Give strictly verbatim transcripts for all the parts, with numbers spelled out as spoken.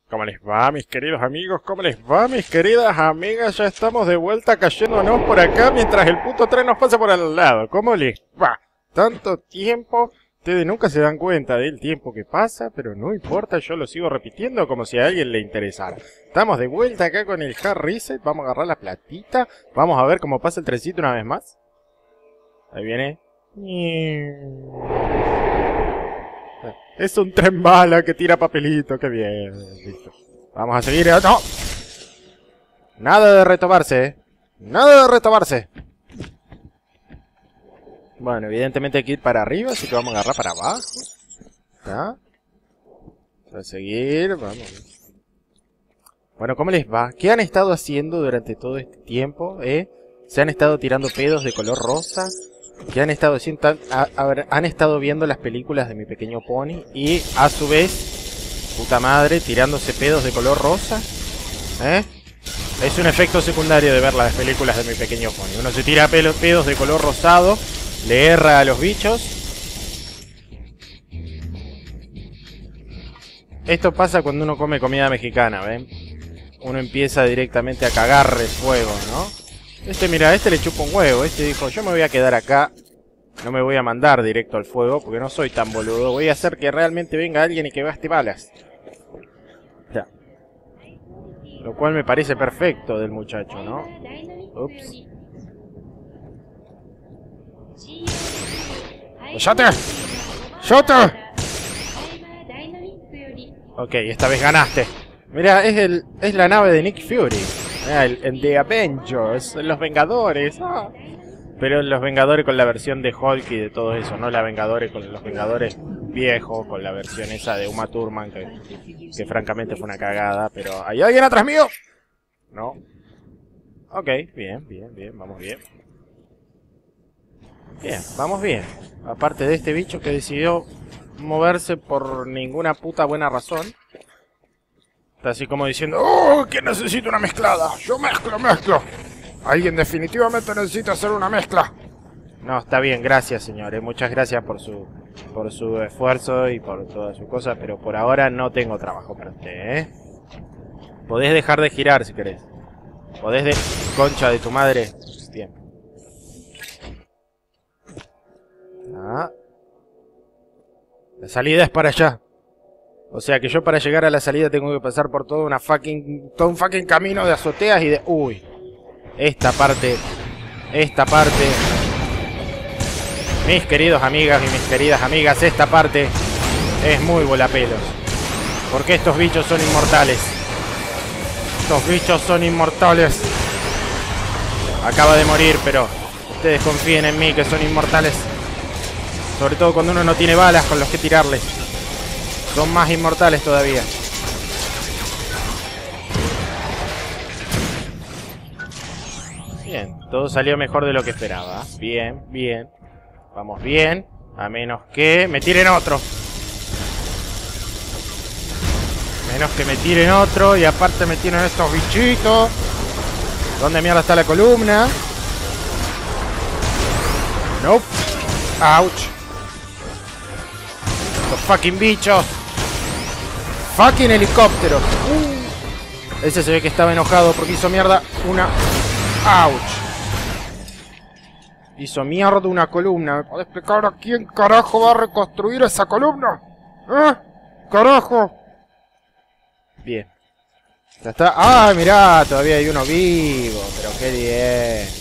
¿Cómo les va, mis queridos amigos? ¿Cómo les va, mis queridas amigas? Ya estamos de vuelta cayéndonos por acá mientras el puto tren nos pasa por al lado. ¿Cómo les va? Tanto tiempo. Ustedes nunca se dan cuenta del tiempo que pasa, pero no importa, yo lo sigo repitiendo como si a alguien le interesara. Estamos de vuelta acá con el Hard Reset. Vamos a agarrar la platita. Vamos a ver cómo pasa el trencito una vez más. Ahí viene. Es un tren bala que tira papelito. Qué bien. Listo. Vamos a seguir. ¡No! Nada de retomarse, ¿eh? Nada de retomarse. Bueno, evidentemente hay que ir para arriba, así que vamos a agarrar para abajo. ¿Está? Vamos a seguir. Vamos. Bueno, ¿cómo les va? ¿Qué han estado haciendo durante todo este tiempo? ¿Eh? ¿Se han estado tirando pedos de color rosa? ¿Qué han estado haciendo? A, a ver, han estado viendo las películas de Mi Pequeño Pony y a su vez, puta madre, tirándose pedos de color rosa. ¿Eh? Es un efecto secundario de ver las películas de Mi Pequeño Pony. Uno se tira pedos de color rosado, le erra a los bichos. Esto pasa cuando uno come comida mexicana, ¿ven? Uno empieza directamente a cagarle fuego, ¿no? Este, mira, este le chupa un huevo. Este dijo, yo me voy a quedar acá. No me voy a mandar directo al fuego porque no soy tan boludo. Voy a hacer que realmente venga alguien y que gaste balas. Ya. Lo cual me parece perfecto del muchacho, ¿no? Ups. ¡Shote! ¡Shote! Ok, esta vez ganaste. Mira, es el es la nave de Nick Fury. Mira, el, el The Avengers, los Vengadores. Ah. Pero los Vengadores con la versión de Hulk y de todo eso, no la Vengadores con los Vengadores viejos, con la versión esa de Uma Thurman, que, que francamente fue una cagada. Pero ¿hay alguien atrás mío? No. Ok, bien, bien, bien, vamos bien. Bien, vamos bien. Aparte de este bicho que decidió moverse por ninguna puta buena razón. Está así como diciendo, ¡oh, que necesito una mezclada! ¡Yo mezclo, mezclo! Alguien definitivamente necesita hacer una mezcla. No, está bien, gracias, señores. Muchas gracias por su por su esfuerzo y por toda su cosa, pero por ahora no tengo trabajo para usted, ¿eh? Podés dejar de girar si querés. Podés de... concha de tu madre. Bien. Ah. La salida es para allá. O sea que yo para llegar a la salida tengo que pasar por toda una fucking... todo un fucking camino de azoteas y de... Uy. Esta parte... Esta parte... Mis queridos amigas y mis queridas amigas, esta parte es muy volapelos. Porque estos bichos son inmortales. Estos bichos son inmortales. Acaba de morir, pero ustedes confíen en mí que son inmortales. Sobre todo cuando uno no tiene balas con los que tirarles. Son más inmortales todavía. Bien, todo salió mejor de lo que esperaba. Bien, bien. Vamos bien. A menos que me tiren otro. Menos que me tiren otro. Y aparte me tiren estos bichitos. ¿Dónde mierda está la columna? Nope. Ouch. Los fucking bichos. Fucking helicópteros. Uh. Ese se ve que estaba enojado porque hizo mierda una... Ouch. Hizo mierda una columna. ¿Me podés explicar a quién carajo va a reconstruir esa columna? ¿Eh? Carajo. Bien. Ya está. Ah, mirá, todavía hay uno vivo. Pero qué bien.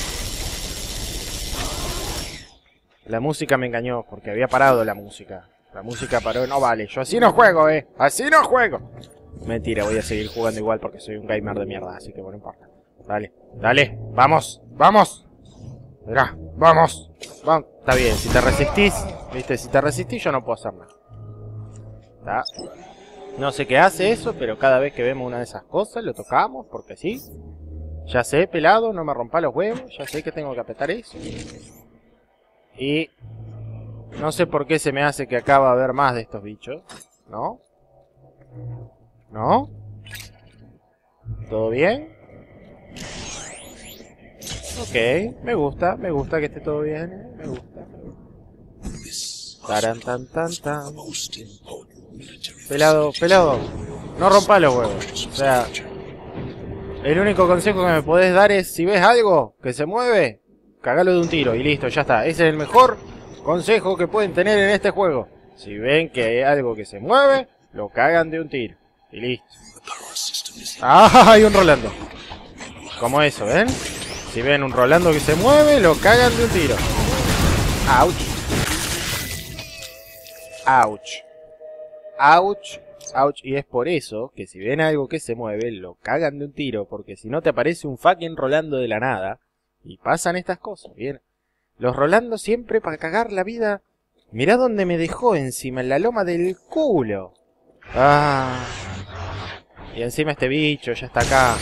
La música me engañó porque había parado la música. La música paró, no vale, yo así no juego, eh, así no juego. Mentira, voy a seguir jugando igual porque soy un gamer de mierda, así que bueno, no importa. Dale, dale, vamos, vamos. Mirá, vamos, vamos. Está bien, si te resistís, viste, si te resistís yo no puedo hacer nada. ¿Está? No sé qué hace eso, pero cada vez que vemos una de esas cosas lo tocamos, porque sí. Ya sé, pelado, no me rompa los huevos, ya sé que tengo que apretar eso. Y... no sé por qué se me hace que acá va a haber más de estos bichos. ¿No? ¿No? ¿Todo bien? Ok, me gusta, me gusta que esté todo bien. ¿eh? Me gusta, me gusta. Taran, tan, tan, tan. Pelado, pelado. No rompas los huevos. O sea, el único consejo que me podés dar es, si ves algo que se mueve, cagalo de un tiro y listo, ya está. Ese es el mejor consejo que pueden tener en este juego. Si ven que hay algo que se mueve, lo cagan de un tiro y listo. ¡Ah! Hay un Rolando. Como eso, ¿ven? Si ven un Rolando que se mueve, lo cagan de un tiro. ¡Auch! ¡Auch! ¡Auch! ¡Auch! Y es por eso que si ven algo que se mueve, lo cagan de un tiro. Porque si no te aparece un fucking Rolando de la nada. Y pasan estas cosas, ¿bien? Los Rolando siempre para cagar la vida. Mirá dónde me dejó encima, en la loma del culo. Ah. Y encima este bicho ya está acá.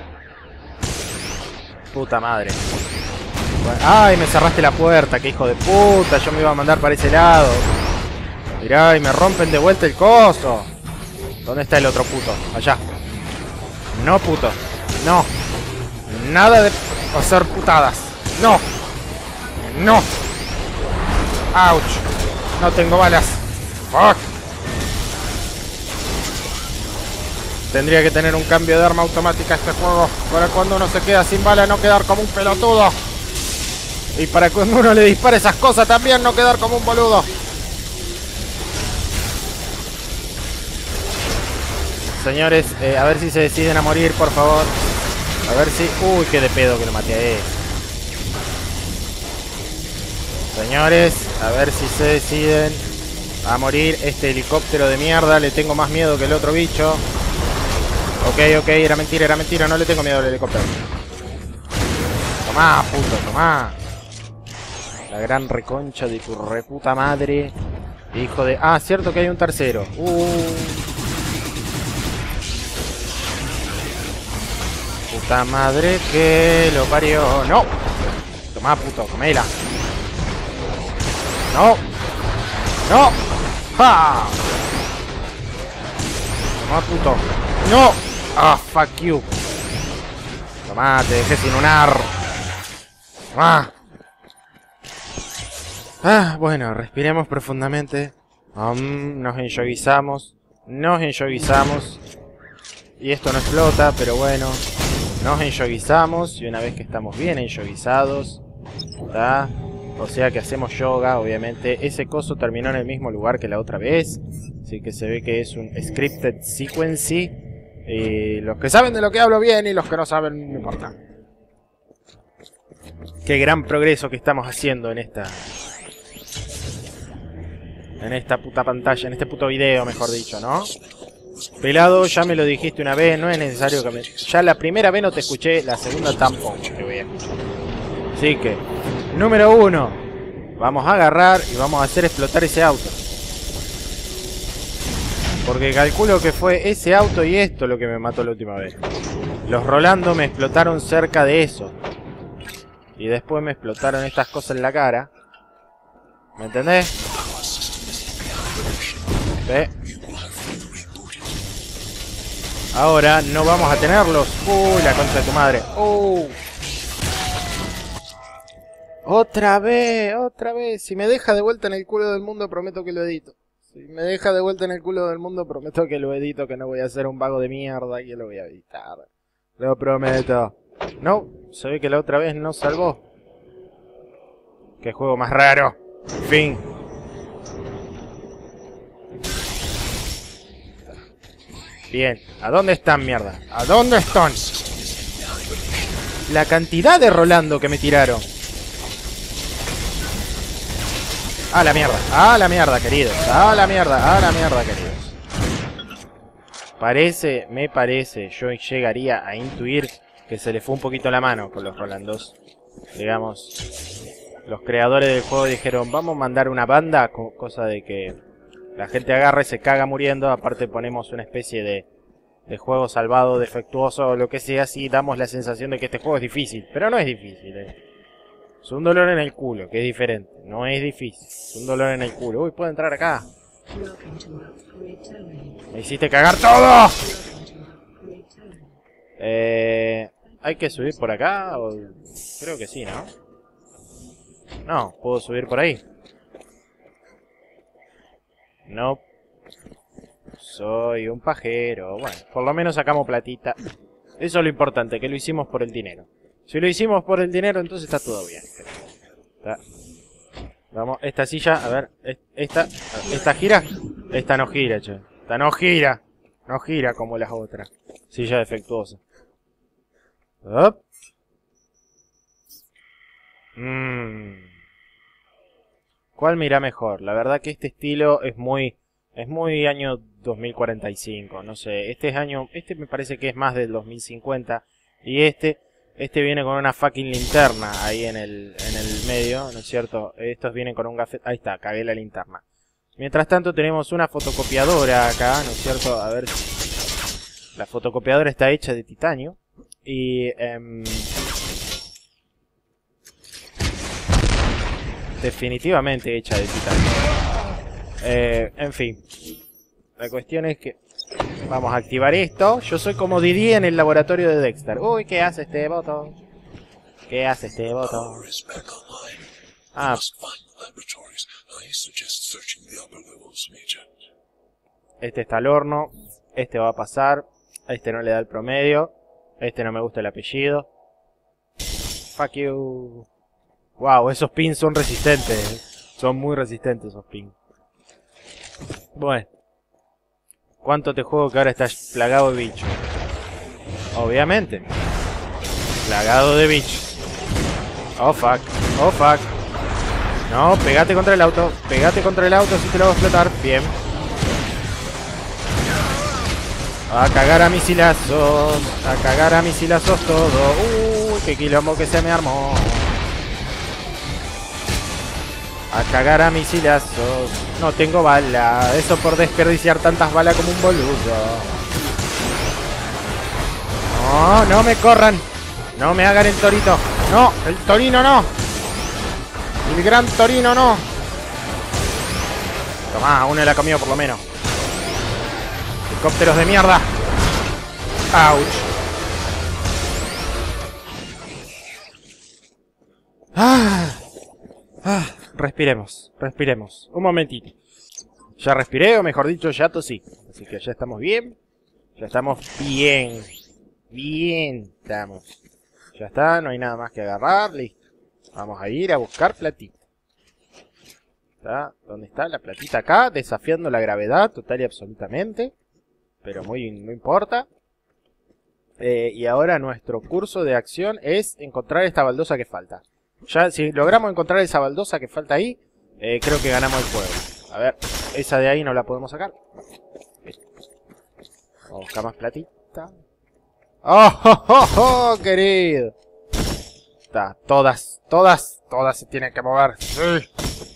Puta madre. Ay, me cerraste la puerta, qué hijo de puta. Yo me iba a mandar para ese lado. Mirá, y me rompen de vuelta el coso. ¿Dónde está el otro puto? Allá. No, puto. No. Nada de hacer putadas. No. No. Ouch. No tengo balas. Fuck. Tendría que tener un cambio de arma automática este juego. Para cuando uno se queda sin bala no quedar como un pelotudo. Y para cuando uno le dispare esas cosas también no quedar como un boludo. Señores, eh, a ver si se deciden a morir, por favor. A ver si... Uy, qué de pedo que lo maté a él. Señores, a ver si se deciden a morir. Este helicóptero de mierda, le tengo más miedo que el otro bicho. Ok, ok, era mentira, era mentira. No le tengo miedo al helicóptero. Tomá, puto, tomá. La gran reconcha de tu reputa madre. Hijo de... Ah, cierto que hay un tercero. Uh... Puta madre que lo parió. ¡No! Tomá, puto, comela. ¡No! ¡No! ¡Ja! Tomá, puto. ¡No! ¡Ah, fuck you! Tomá, te dejé sin un ar. ¡Ah! Ah, bueno, respiremos profundamente. Um, nos enyoguizamos. Nos enyoguizamos. Y esto no explota, pero bueno. Nos enyoguizamos. Y una vez que estamos bien enyoguizados, ¿tá? O sea que hacemos yoga, obviamente. Ese coso terminó en el mismo lugar que la otra vez. Así que se ve que es un scripted sequence. Y los que saben de lo que hablo bien y los que no saben, no importa. Qué gran progreso que estamos haciendo en esta... En esta puta pantalla, en este puto video, mejor dicho, ¿no? Pelado, ya me lo dijiste una vez, no es necesario que me... Ya la primera vez no te escuché, la segunda tampoco te voy a escuchar. Así que, número uno, vamos a agarrar y vamos a hacer explotar ese auto. Porque calculo que fue ese auto y esto lo que me mató la última vez. Los Rolando me explotaron cerca de eso. Y después me explotaron estas cosas en la cara. ¿Me entendés? ¿Ve? Ahora no vamos a tenerlos. Uy, la concha de tu madre. Uh. Otra vez, otra vez. Si me deja de vuelta en el culo del mundo, prometo que lo edito. Si me deja de vuelta en el culo del mundo, prometo que lo edito, que no voy a ser un vago de mierda y que lo voy a editar. Lo prometo. No, se ve que la otra vez no salvó. Qué juego más raro. En fin. Bien, ¿a dónde están, mierda? ¿A dónde están? La cantidad de Rolando que me tiraron. A la mierda, a la mierda, queridos. A la mierda, a la mierda, queridos. Parece, me parece, yo llegaría a intuir que se le fue un poquito la mano con los Rolandos. Digamos, los creadores del juego dijeron, vamos a mandar una banda, cosa de que la gente agarra y se caga muriendo. Aparte ponemos una especie de, de juego salvado, defectuoso o lo que sea. Así damos la sensación de que este juego es difícil. Pero no es difícil. Eh. Es un dolor en el culo, que es diferente. No es difícil. Es un dolor en el culo. Uy, puedo entrar acá. Me hiciste cagar todo. Eh, ¿Hay que subir por acá? O... Creo que sí, ¿no? No, puedo subir por ahí. No. Soy un pajero. Bueno, por lo menos sacamos platita. Eso es lo importante, que lo hicimos por el dinero. Si lo hicimos por el dinero, entonces está todo bien. Está. Vamos, esta silla, a ver, esta, esta gira. Esta no gira, che. Esta no gira. No gira como las otras. Silla defectuosa. Up. Mm. ¿Cuál mira mejor? La verdad que este estilo es muy... Es muy año dos mil cuarenta y cinco, no sé. Este es año... Este me parece que es más del dos mil cincuenta. Y este... Este viene con una fucking linterna ahí en el, en el medio, ¿no es cierto? Estos vienen con un gafete... Ahí está, cagué la linterna. Mientras tanto tenemos una fotocopiadora acá, ¿no es cierto? A ver... La fotocopiadora está hecha de titanio. Y... Eh, definitivamente hecha de titanio. Eh, en fin. La cuestión es que... Vamos a activar esto. Yo soy como Didi en el laboratorio de Dexter. Uy, ¿qué hace este botón? ¿Qué hace este botón? Ah. Este está al horno. Este va a pasar. Este no le da el promedio. Este no me gusta el apellido. Fuck you. Wow, esos pins son resistentes. Son muy resistentes esos pins. Bueno. ¿Cuánto te juego que ahora estás plagado de bichos? Obviamente. Plagado de bichos. Oh fuck. Oh fuck. No, pegate contra el auto. Pegate contra el auto, así te lo voy a explotar. Bien. A cagar a misilazos. A cagar a misilazos todo. Uy, qué quilombo que se me armó. A cagar a misilazos. No tengo bala. Eso por desperdiciar tantas balas como un boludo. No, no me corran. No me hagan el torito. No, el torino no. El gran torino no. Tomá, uno la comió por lo menos. Helicópteros de mierda. Ouch. Ah. Ah. Respiremos, respiremos. Un momentito. Ya respiré, o mejor dicho, ya tosí. Así que ya estamos bien. Ya estamos bien. Bien estamos. Ya está, no hay nada más que agarrar. Listo. Vamos a ir a buscar platita. ¿Está? ¿Dónde está la platita? Acá, desafiando la gravedad total y absolutamente. Pero muy, no importa. Eh, y ahora nuestro curso de acción es encontrar esta baldosa que falta. Ya, si logramos encontrar esa baldosa que falta ahí, eh, creo que ganamos el juego. A ver, esa de ahí no la podemos sacar. Vamos a buscar más platita. ¡Oh, oh, oh, oh, querido! Está, todas, todas, todas se tienen que mover. Sí.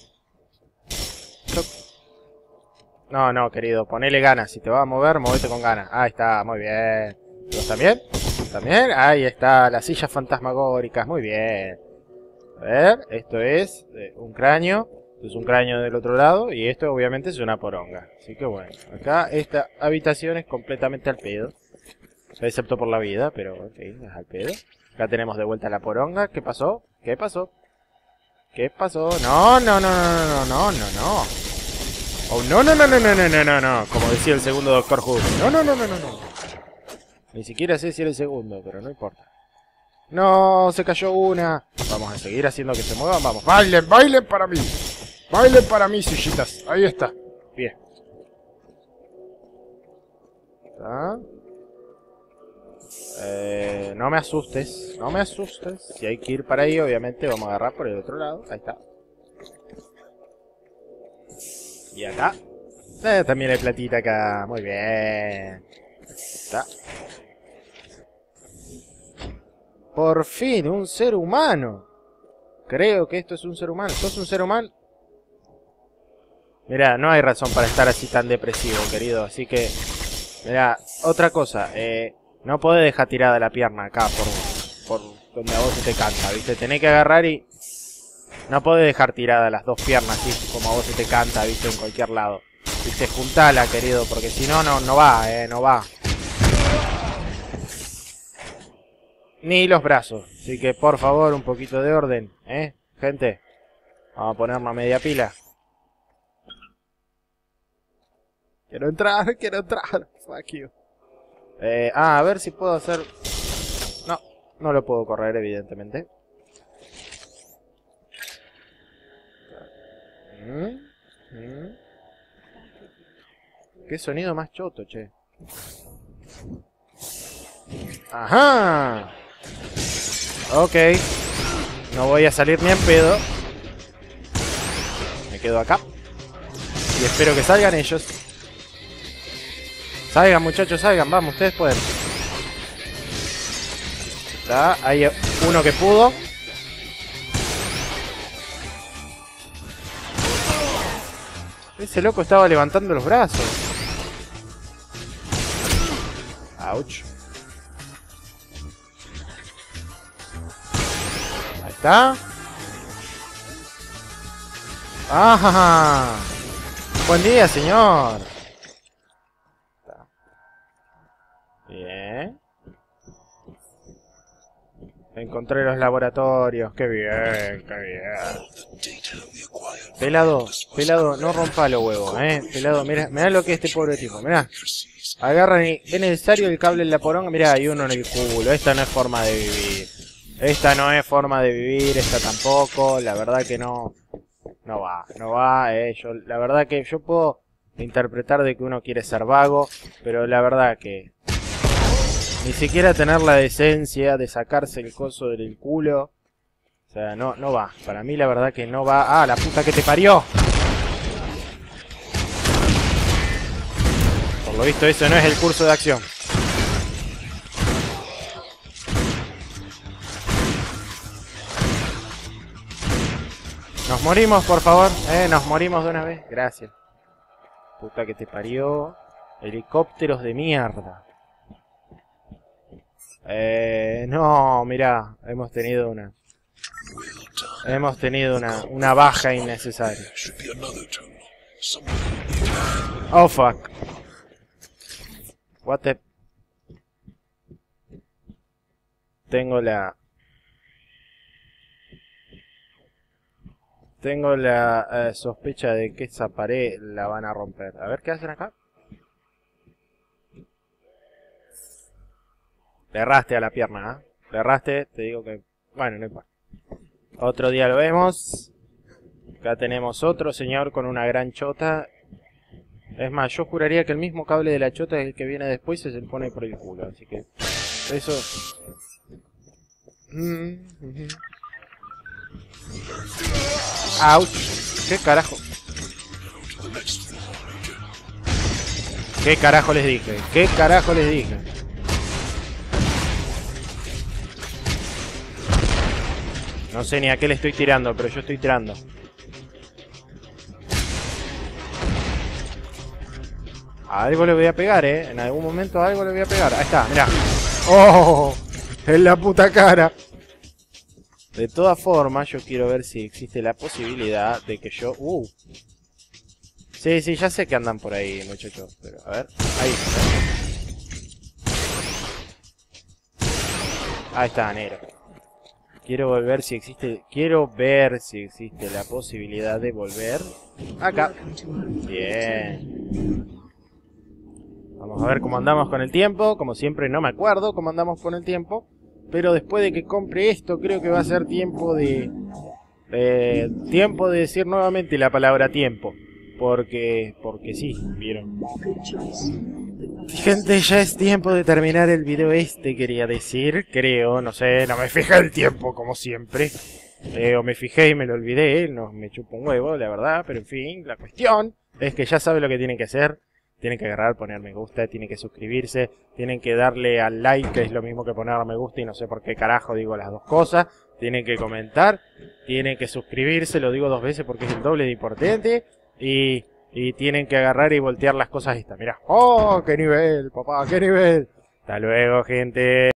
No, no, querido, ponele ganas. Si te vas a mover, movete con ganas. Ahí está, muy bien. ¿Vos también? ¿También? Ahí está, las sillas fantasmagóricas, muy bien. A ver, esto es eh, un cráneo. Esto es un cráneo del otro lado. Y esto obviamente es una poronga. Así que bueno, acá esta habitación es completamente al pedo. Excepto por la vida, pero en fin, es al pedo. Acá tenemos de vuelta la poronga. ¿Qué pasó? ¿Qué pasó? ¿Qué pasó? No, no, no, no, no, no, no, no. Oh, no, no, no, no, no, no, no, no, no. Como decía el segundo Doctor Who. No, no, no, no, no, no. Ni siquiera sé si era el segundo, pero no importa. No, se cayó una. Vamos a seguir haciendo que se muevan. Vamos, bailen, bailen para mí. Bailen para mí, sillitas. Ahí está. Bien. ¿Está? Eh, no me asustes. No me asustes. Si hay que ir para ahí, obviamente vamos a agarrar por el otro lado. Ahí está. Y acá. Eh, también hay platita acá. Muy bien. Está. Por fin, un ser humano. Creo que esto es un ser humano. ¿Sos un ser humano? Mirá, no hay razón para estar así tan depresivo, querido. Así que, mirá, otra cosa. Eh, no podés dejar tirada la pierna acá por, por donde a vos se te canta, ¿viste? Tenés que agarrar y... No podés dejar tirada las dos piernas así como a vos se te canta, ¿viste? En cualquier lado. ¿Viste? Juntala, querido, porque si no, no, no va, eh, no va. Ni los brazos. Así que, por favor, un poquito de orden, ¿eh? Gente, vamos a ponernos a media pila. Quiero entrar, quiero entrar. Fuck you. Eh, ah, a ver si puedo hacer... No, no lo puedo correr, evidentemente. ¿Mm? ¿Mm? ¿Qué sonido más choto, che? ¡Ajá! Ok. No voy a salir ni en pedo. Me quedo acá. Y espero que salgan ellos. Salgan, muchachos, salgan. Vamos, ustedes pueden. Está. Hay uno que pudo. Ese loco estaba levantando los brazos. Ouch. Ahí está. ¡Ah! Buen día, señor. Está. Bien. Encontré los laboratorios. Qué bien, qué bien. Pelado, pelado, no rompa los huevos, eh. Pelado, mira, mira lo que es este pobre tipo, mira. Agarran y es necesario el cable en la poronga. Mira, hay uno en el culo. Esta no es forma de vivir. Esta no es forma de vivir, esta tampoco. La verdad que no. No va, no va, eh. Yo, la verdad que yo puedo interpretar de que uno quiere ser vago, pero la verdad que ni siquiera tener la decencia de sacarse el coso del culo. O sea, no, no va. Para mí la verdad que no va. ¡Ah, la puta que te parió! Por lo visto eso no es el curso de acción. Nos morimos, por favor. Eh, nos morimos de una vez. Gracias. Puta que te parió. Helicópteros de mierda. Eh, no, mirá. Hemos tenido una... Hemos tenido una, una baja innecesaria. Oh, fuck. What the... Tengo la... Tengo la uh, sospecha de que esa pared la van a romper. A ver, ¿qué hacen acá? Le erraste a la pierna, ¿eh? Le erraste, te digo que... Bueno, no importa. Otro día lo vemos. Acá tenemos otro señor con una gran chota. Es más, yo juraría que el mismo cable de la chota es el que viene después y se le pone por el culo. Así que... Eso... Mm-hmm. Ouch. ¿Qué carajo? ¿Qué carajo les dije? ¿Qué carajo les dije? No sé ni a qué le estoy tirando, pero yo estoy tirando. A algo le voy a pegar, eh. En algún momento a algo le voy a pegar. Ahí está, mirá. ¡Oh! En la puta cara. De todas formas, yo quiero ver si existe la posibilidad de que yo... ¡Uh! Sí, sí, ya sé que andan por ahí, muchachos. Pero, a ver. Ahí. Ahí está, negro. Quiero volver si existe... Quiero ver si existe la posibilidad de volver acá. Bien. Vamos a ver cómo andamos con el tiempo. Como siempre, no me acuerdo cómo andamos con el tiempo. Pero después de que compre esto, creo que va a ser tiempo de... Eh, tiempo de decir nuevamente la palabra tiempo. Porque... Porque sí, ¿vieron? Gente, ya es tiempo de terminar el video este, quería decir. Creo, no sé, no me fijé el tiempo como siempre. Eh, o me fijé y me lo olvidé, no me chupo un huevo, la verdad. Pero en fin, la cuestión es que ya sabe lo que tienen que hacer. Tienen que agarrar, poner me gusta, tienen que suscribirse, tienen que darle al like, que es lo mismo que poner me gusta y no sé por qué carajo digo las dos cosas. Tienen que comentar, tienen que suscribirse, lo digo dos veces porque es el doble de importante. Y, y tienen que agarrar y voltear las cosas estas. Mirá, ¡oh, qué nivel, papá, qué nivel! Hasta luego, gente.